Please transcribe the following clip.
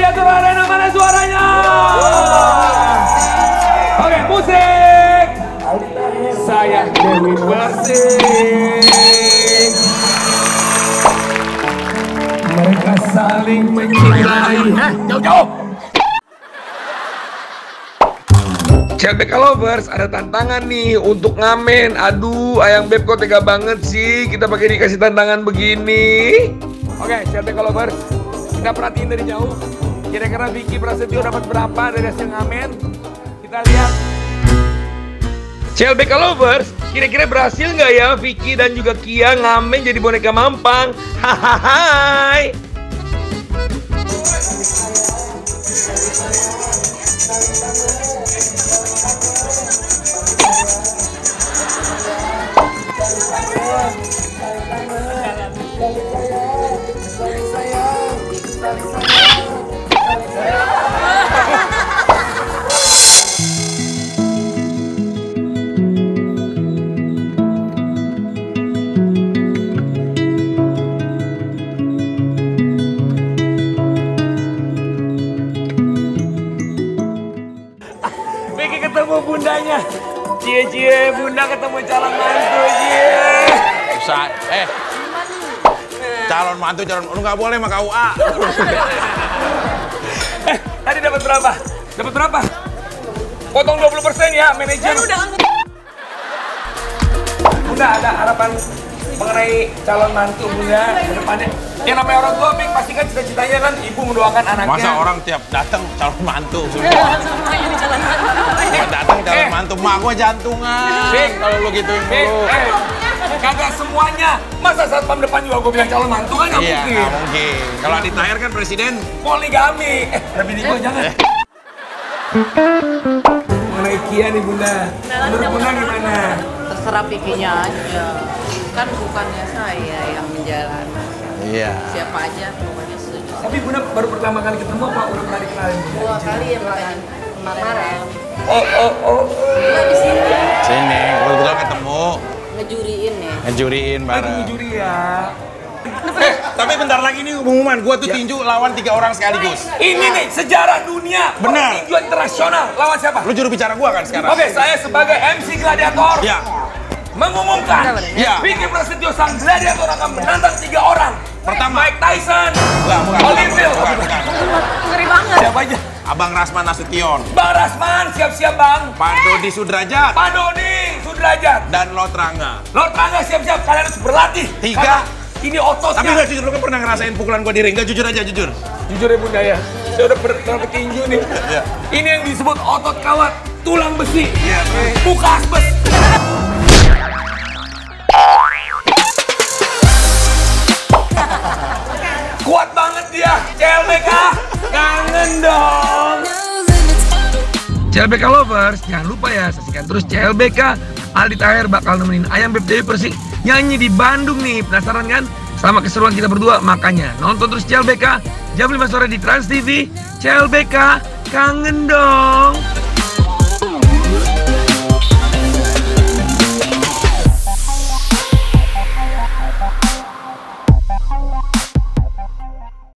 Gladiator Arena, mana suaranya? Oke, musik. Saya Dewi Persik. Mereka saling mencintai. Jauh-jauh. CLBK Lovers, ada tantangan nih untuk ngamen. Aduh, Ayang Beb kok tega banget sih kita pakai dikasih tantangan begini. Oke, CLBK Lovers, kita perhatiin dari jauh. Kira-kira Vicky Prasetyo dapat berapa dari hasil ngamen? Kita lihat. CLBK Lovers, kira-kira berhasil nggak ya Vicky dan juga Kia ngamen jadi boneka mampang? Hahaha. Vicky ketemu bundanya. Cie, bunda ketemu calon mantu, cie. Usah, calon mantu, lu nggak boleh sama KUA. Tadi dapat berapa? Dapat berapa? Potong 20% ya, manajer. Bunda, ada harapan mengenai calon mantu Bunda ke depannya? Yang namanya orang tua, Pink, pasti kan cita-citanya kan ibu mendoakan anaknya. Masa orang tiap datang calon mantu semua. Datang calon mantu, mak gua jantungan. Pink, kalau lu gituin dulu. Kagak semuanya. Masa satpam depan juga gue bilang calon mantu kan nggak Iya, mungkin. nggak mungkin. Kalau Adi Tahir kan presiden. Poligami. Tapi ini gue jangan. Mengenai Kia nih Bunda. Menurut Bunda gimana? Terserah Vicky-nya aja. Kan bukannya saya yang menjalani. Iya. Siapa aja pokoknya setuju. Tapi Bunda baru pertama kali ketemu apa udah pernah dikenalin? 2 kali ya kemarin. Oh. Iya di sini. Sini, kebetulan ketemu. Ngejuriin ya. Ngejuriin Lagi bareng. juri ya. Tapi bentar lagi nih pengumuman, gua tuh tinju lawan 3 orang sekaligus. Ini nih sejarah dunia. Benar. Tinju internasional. Lawan siapa? Lu juru bicara gua kan sekarang? Oke, saya sebagai MC Gladiator Ya. mengumumkan Ya. Vicky Prasetyo sang Gladiator akan menantang 3 orang. Pertama. Mike Tyson, Bukan. Holyfield. Ngeri banget. Siapa aja? Abang Rasman Nasution, Bang Rasman, siap-siap Bang. Pak Dodi Sudrajat, Pak Doni, Sudrajat. dan Lot Rangga. Lord Rangga siap-siap, kalian harus berlatih. 3. Karena ini ototnya. Tapi nggak jujur, lu kan pernah ngerasain pukulan gua di ring? Nggak, jujur aja, jujur. Jujur ya Bunda ya, saya udah pernah petinju nih. Iya. Ini yang disebut otot kawat, tulang besi, Iya. muka asbes. Kuat banget dia, CLBK, kangen dong. CLBK Lovers, jangan lupa ya, saksikan terus CLBK. Aldi Tahir bakal nemenin Ayang Beb Dewi Persik nyanyi di Bandung nih, penasaran kan? Sama keseruan kita berdua, makanya nonton terus CLBK jam 5 sore di Trans TV. CLBK, kangen dong.